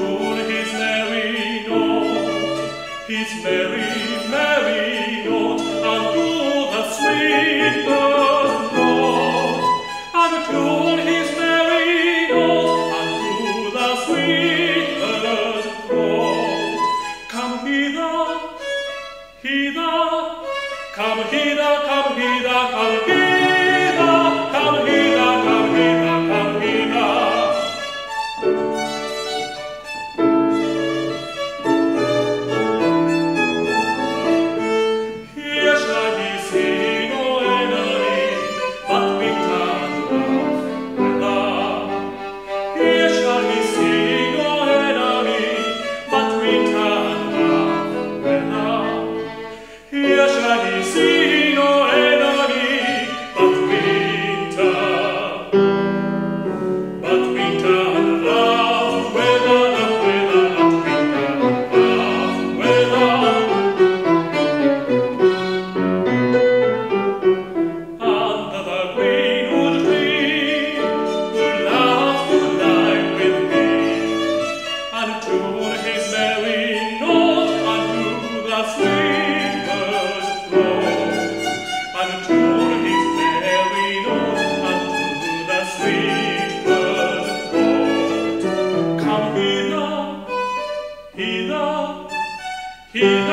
tune his merry note, his merry, merry note, unto the sweet bird note, and tune his merry note, unto the sweet bird note. Come hither, hither, come hither, come hither, come hither, come hither, come hither, come hither. Here shall he see no enemy, but winter weather. Here shall he see no enemy, but winter weather. Here shall he see no enemy, but winter rough weather, rough weather, not winter rough weather. Under the greenwood tree, good laugh, good night with me, and tune his merry note unto the sweet bird note, and tune his merry note unto the sweet bird note. Come hither, hither, hither.